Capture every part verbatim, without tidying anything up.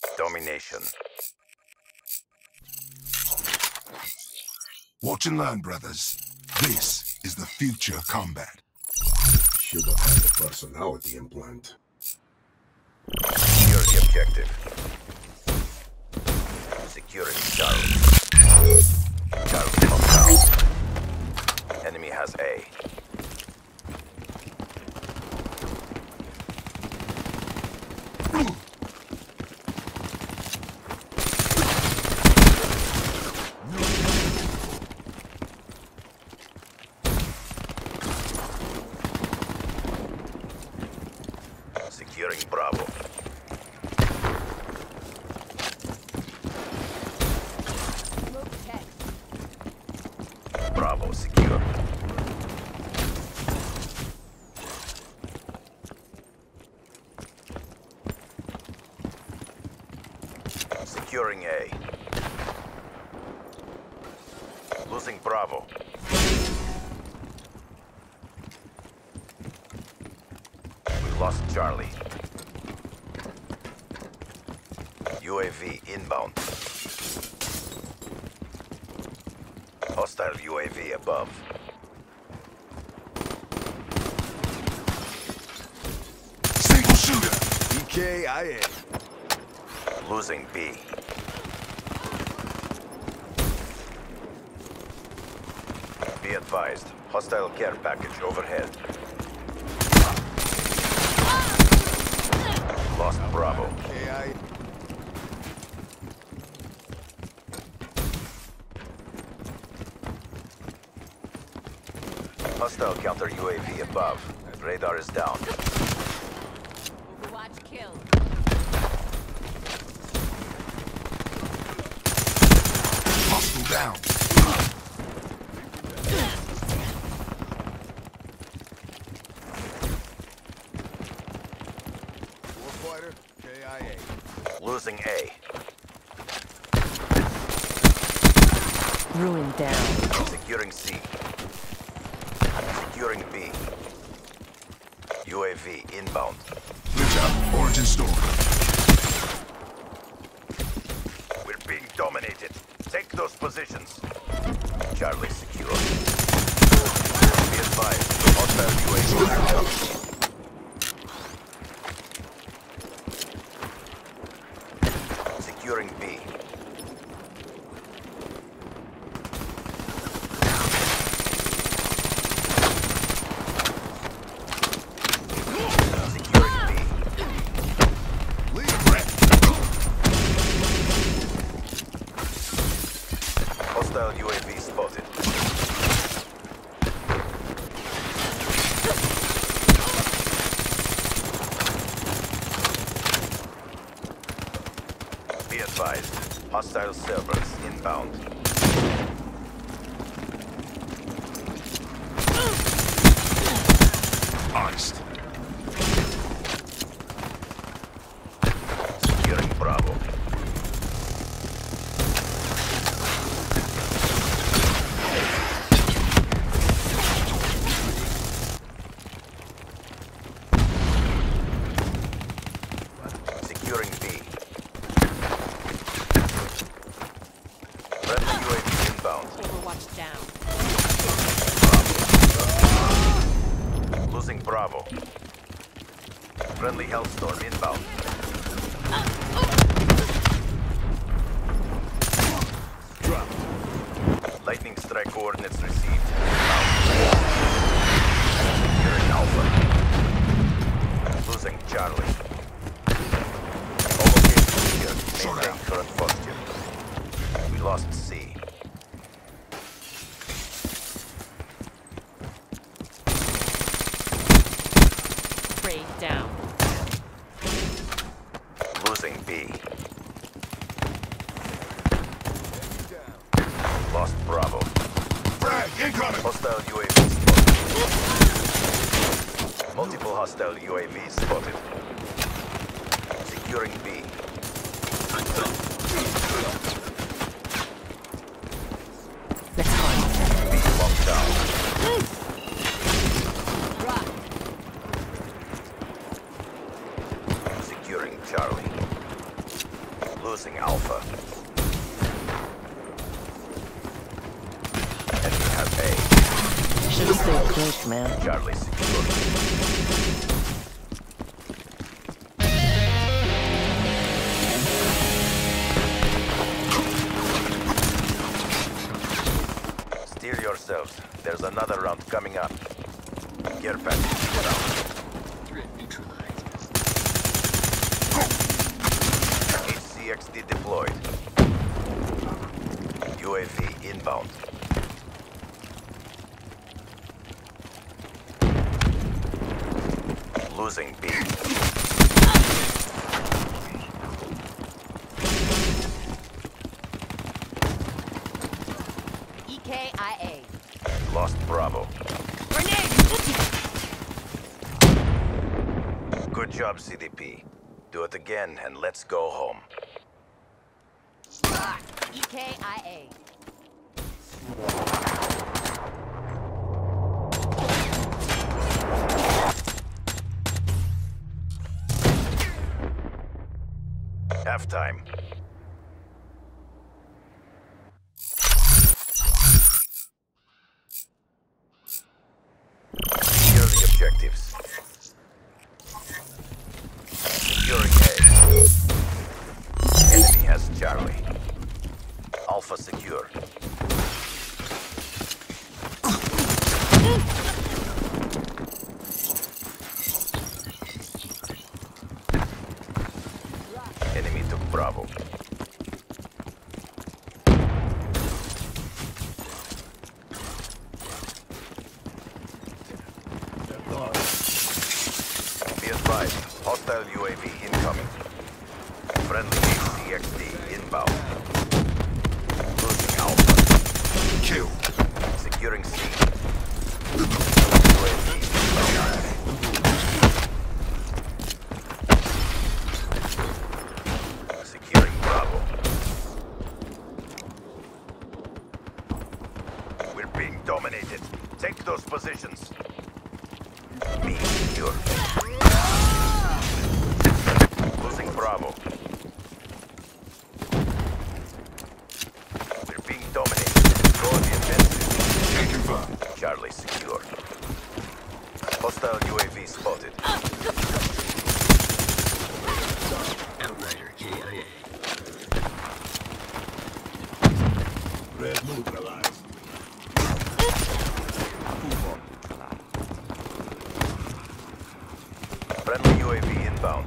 Domination. Watch and learn, brothers. This is the future combat. Should have had a personality implant. Secure the objective. Securing Charlie. Charlie locked down. Enemy has A. Securing Bravo. Bravo secure. Securing A. Losing Bravo. We lost Charlie. U A V inbound. Hostile U A V above. Single shooter. E K I A. Losing B. Be advised, hostile care package overhead. Lost Bravo. K I Hostile counter U A V above. Radar is down. Watch kill. Hostile down. Warfighter. K I A. Losing A. Ruin down. Securing C. Securing B. U A V inbound. Glitch out. Origin store. We're being dominated. Take those positions. Charlie secure. Be advised, hostile U A V inbound. Securing B. Hostile U A V spotted. Be advised, hostile servers inbound. Honest. Securing Bravo. Securing B. Friendly U A V inbound. Overwatch down. Losing Bravo. Friendly Hellstorm inbound. Drop. Lightning strike coordinates received. Securing Alpha. Losing Charlie. All locations secured. Maintain current posture. We lost C. Raid down. Losing B. Lost Bravo. Frag incoming. Hostile U A V spotted. Multiple hostile U A Vs spotted. Securing B. Let's hunt. B locked down. Securing Charlie. Losing Alpha. Enemy has A. Should have stayed close, man. Charlie secure. Steer yourselves. There's another round coming up. Care package down. Threat neutralized. H C X D deployed. U A V inbound. Losing B. E K I A. Lost Bravo. Good job, C D P. Do it again and let's go home. E K I A. Halftime. Secure the objectives. Securing A. Enemy has Charlie. Alpha secure. Enemy took Bravo. Be advised, hostile U A V incoming. Friendly H C X D inbound. Losing Alpha. Kill. Securing C. U A V inbound. Securing Bravo. We're being dominated. Take those positions. Me secure. Losing Bravo. We're being dominated. Go on the offensive. Taking fire. Charlie secure. Hostile U A V spotted. Outrider K I A. Red neutralized. Friendly U A V inbound.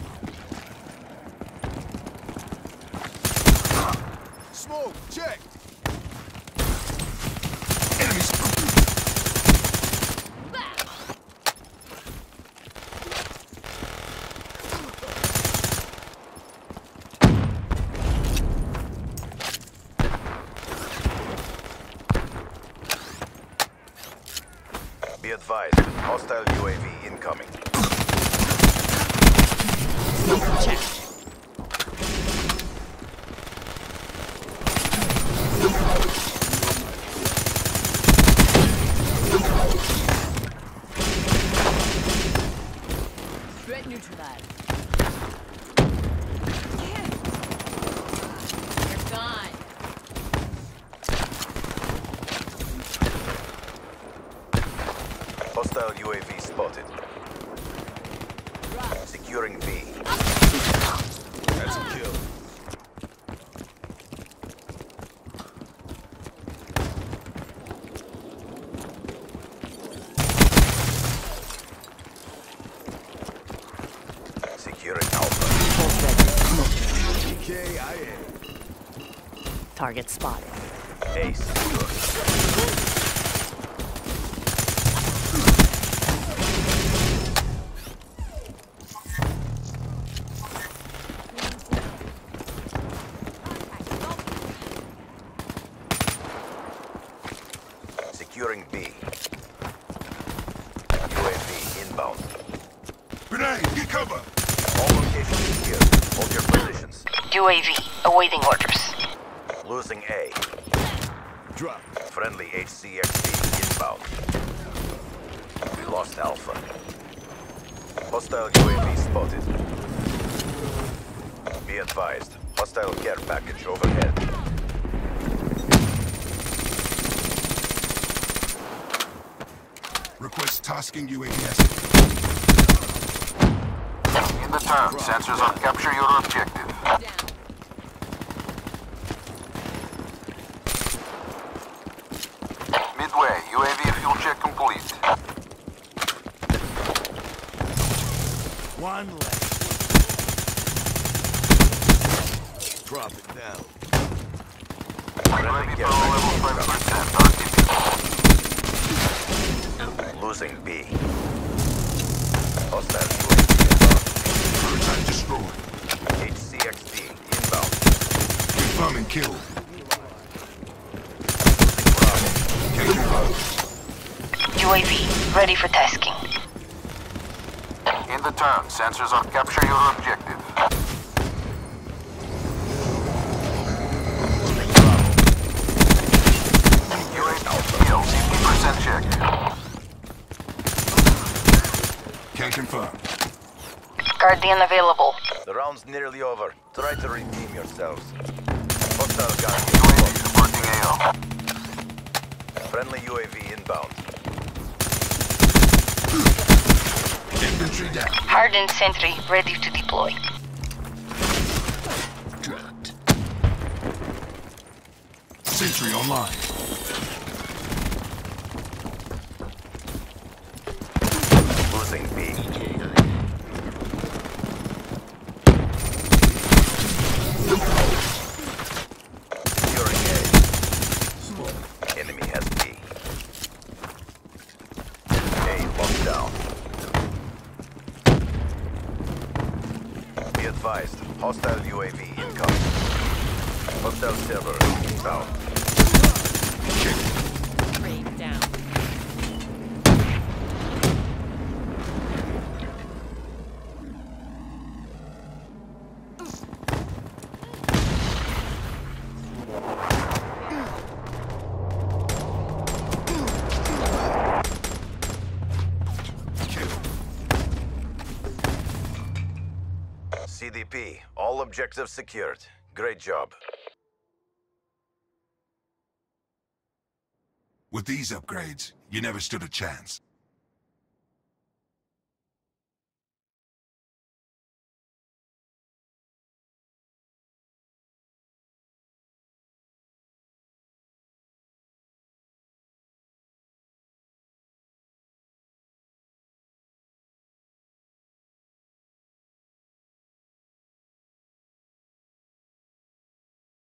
Smoke, check. Enemies. Be advised, hostile U A V incoming. Check. Threat neutralized. You're gone. Hostile U A V spotted. Securing B. That's a kill. Securing Alpha. Both ready. K I A. Target spotted. A secure. Securing B. U A V inbound. Grenade, get cover. All locations secure. Hold your positions. U A V, awaiting orders. Losing A. Drop. Friendly H C X D inbound. We lost Alpha. Hostile U A V spotted. Be advised, Hostile care package overhead. Request tasking U A V S. In the turn, sensors on capture your objective. Midway, U A V fuel check complete. One left. Drop it now. Ready for level five percent. Losing B. Hostile Prototype destroyed. U A V H C X D inbound. Confirming kill. Taking out. U A V ready for tasking. In the turn, sensors on capture your objective. U A V kill, fifty percent check. Can confirm. Guardian available. The round's nearly over. Try to redeem yourselves. Hostile U A V Guardian. supporting A O. Friendly U A V inbound. Infantry down. Hardened sentry ready to deploy. Dropped. Sentry online. Losing B. E K I A. Securing A. Enemy has B. A locked down. Be advised, hostile U A V incoming. Hostile server inbound. Raid down. C D P, all objectives secured. Great job. With these upgrades, you never stood a chance.